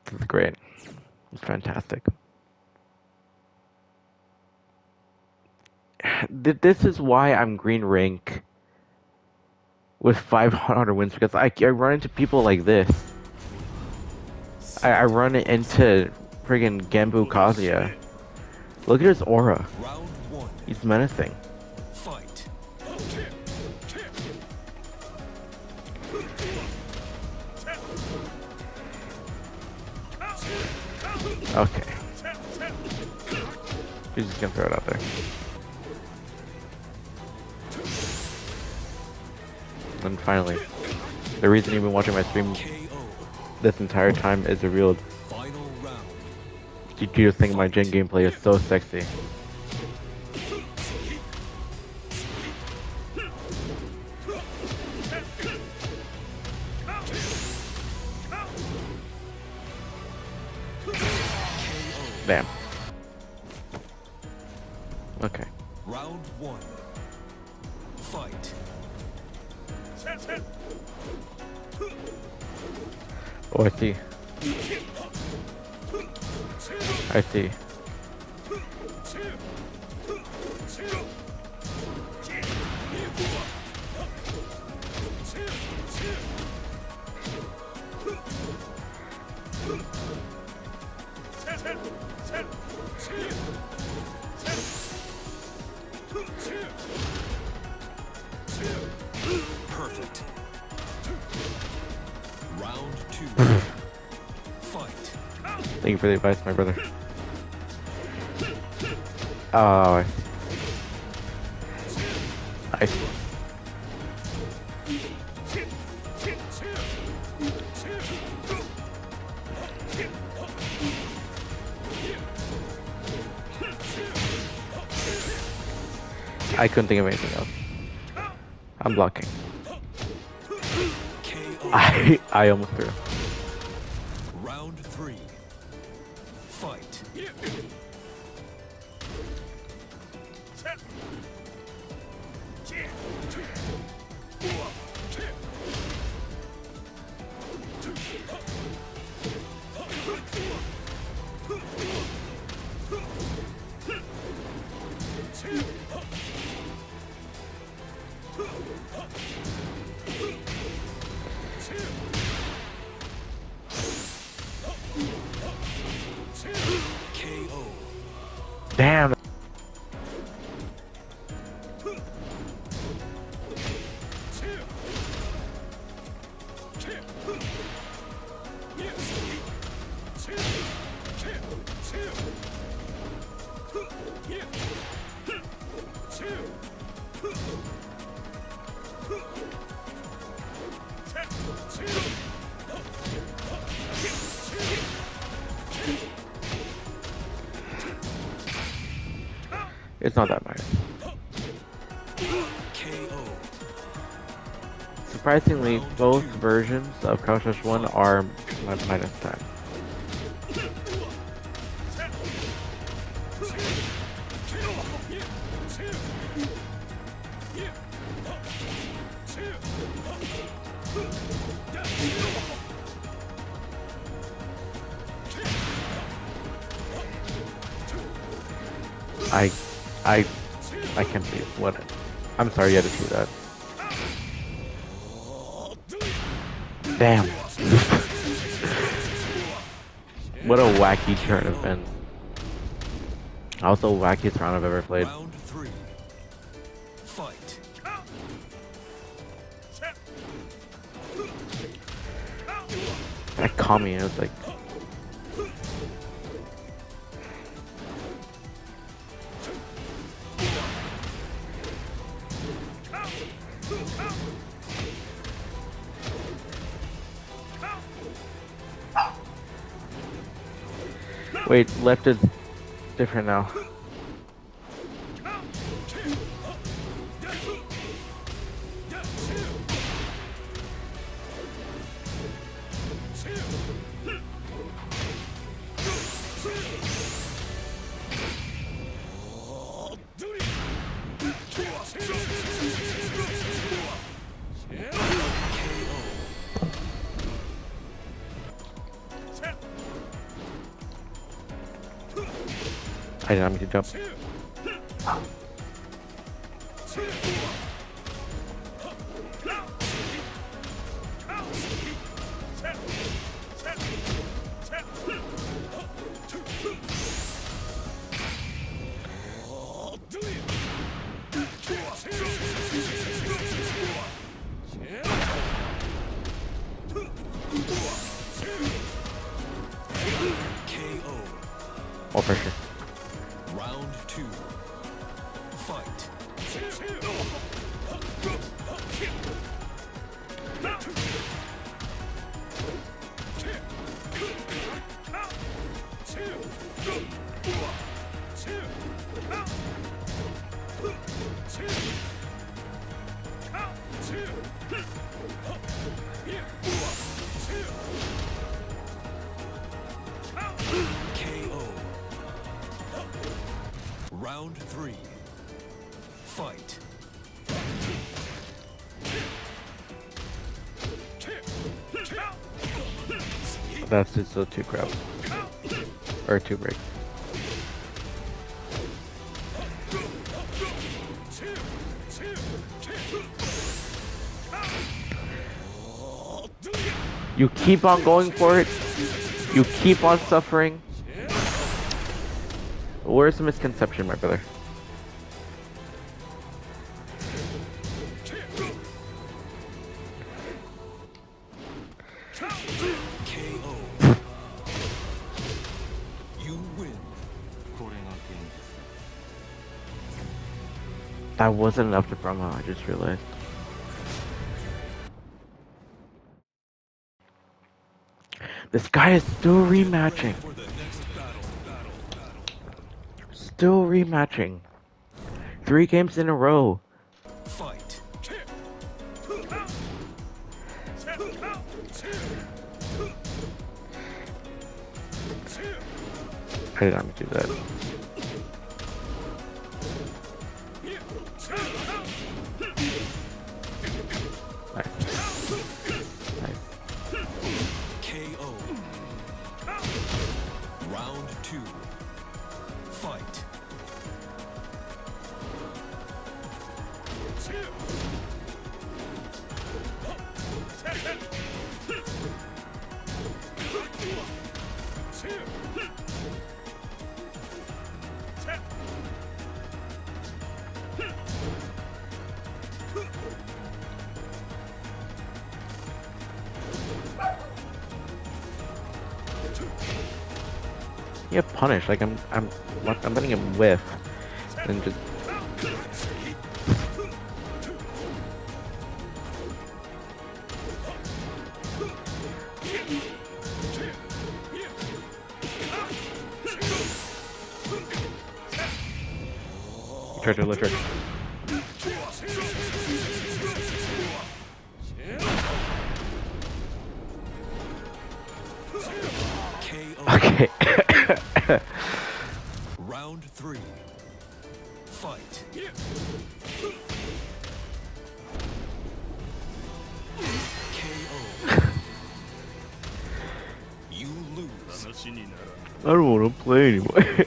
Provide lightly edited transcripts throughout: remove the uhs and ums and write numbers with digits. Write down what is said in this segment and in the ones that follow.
This is great. It's fantastic. This is why I'm green rank with 500 wins, because I run into people like this. I run into friggin' Genbu Kazuya. Look at his aura. He's menacing. Fight. Okay. He's just gonna throw it out there. And finally, the reason you've been watching my stream this entire time is revealed. You just think my Jin gameplay is so sexy. Damn. Okay. Round one. Fight. Oh, I see. I see. Perfect. Round two. Fight. Thank you for the advice, my brother. Oh, I see. I couldn't think of anything else. I'm blocking. I almost threw. Round three. Fight. KO. Damn. It's not that much. KO. Surprisingly, both versions of Crouch Dash 1 are minus 10. I can't see it. What? I'm sorry you had to see that. Damn. What a wacky turn of events. Also wackiest round I've ever played. Round three. Fight. That caught me and it was like... Wait, left is different now. I did not mean to jump. KO. All pressure. Round 2. Fight. KO. Round 3. Fight. That's just still 2 grab. Or 2 break. You keep on going for it. You keep on suffering. Where's the misconception, my brother? KO. You win. That wasn't enough to Brahma, I just realized. This guy is still rematching. For the next battle. Still rematching. 3 games in a row. Fight. I did not do that. Nice. KO. Round 2. Fight. Yeah, punish. Like I'm letting him whiff, and just. Try to electric. Okay. Round 3. Fight. KO. You lose. I don't want to play anymore.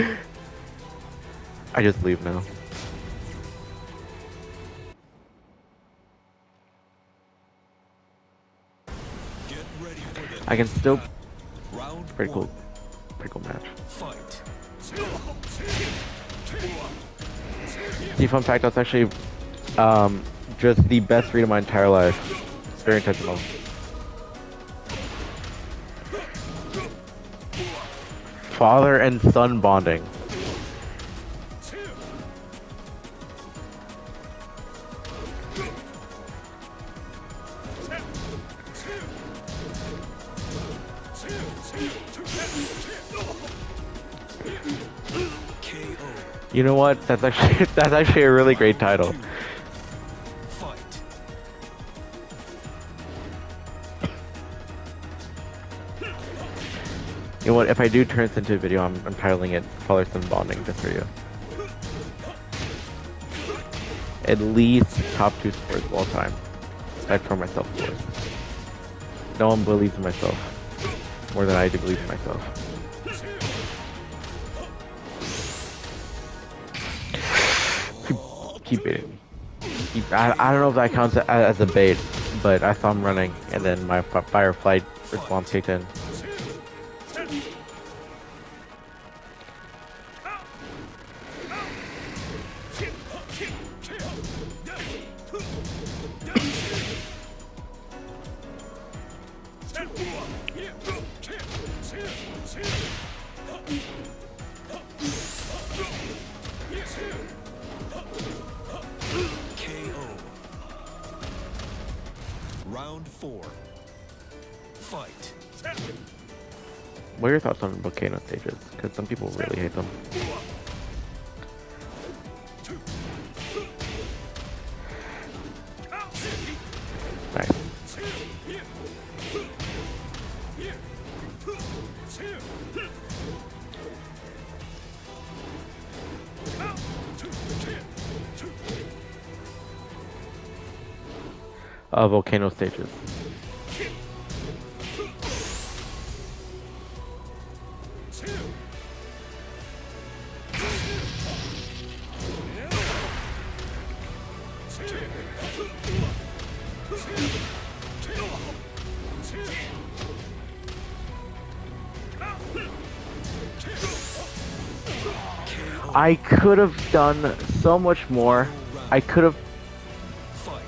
I just leave now. Get ready for the I can still. round Pretty cool. 1. Pretty cool match. Fight. See, fun fact, that's actually just the best read of my entire life. It's very intentional. Father and son bonding. KO. You know what? That's actually a really great title. Fight. You know what? If I do turn this into a video, I'm titling it Father Son Bonding just for you. At least top 2 scores of all time. Aside from myself, of course. No one believes in myself more than I do believe in myself. keep baiting me. I don't know if that counts as a bait, but I saw him running, and then my fire flight response kicked in. KO. Round 4. Fight. What are your thoughts on volcano stages? Because some people really hate them. Nice. Volcano stages. I could have done so much more. I could have. Fight.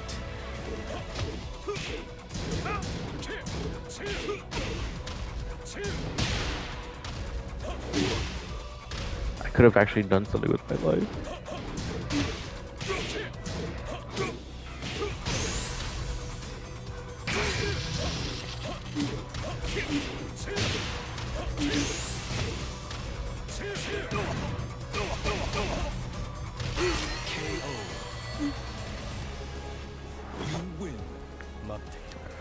I could have actually done something with my life. KO. You win.